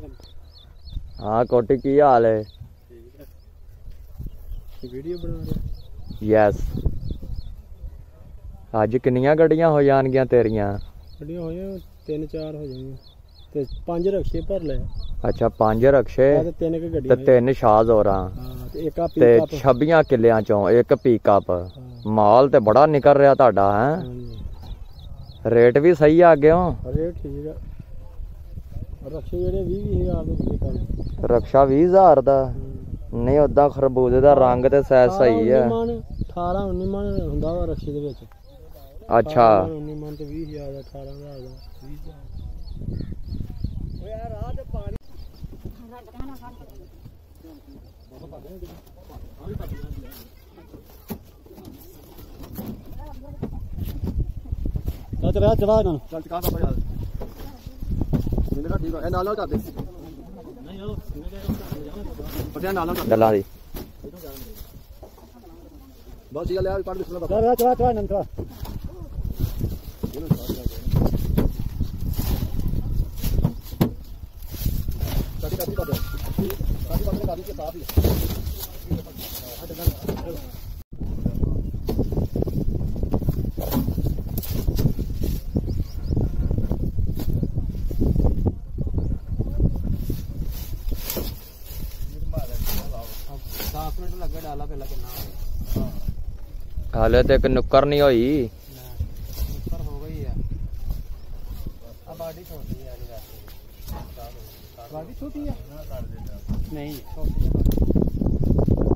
हाँ कोटी की हाल है? वीडियो बना रहे? यस। अज किन्नियां गड्डियां हो जाणगियां तेरियां? गड्डियां हो 3-4 हो जाएंगे ते 5 रक्शे भर ले। अच्छा 5 रक्शे ते 3 गड्डियां ते 3 शाज होरां ते एक ते 26 किल्लियां चों एक पिकअप। माल ते बड़ा निकल रहा तुहाडा है। रेट भी सही आ गए हो? रेट ठीक है। रक्शे जेह्ड़े 20,000 दे कल। रक्षा 20,000 दा? नहीं उदा खरबूजे दा रंग ते सही है। 18-19 मन हुंदा वा रक्शे दे विच। अच्छा 19 मन ते 20,000 दा 18,000 दा 20,000। ओ यार रात पानी चला चला ना चल चका बाबा यार जिंदगा ठीक है नाल कर दे नहीं हो पटिया नाल कर गल्लां दी बस ये ले यार काट बिस्मिल्लाह चला चला चला नंद चला काटी काटी काटी के साथ ही डाला पहला कितना हाले तो एक नुक्कर नहीं हुई। नुक्कर हो गई है। अब बाडी छोटी है बाडी छोटी है नहीं छोटी है।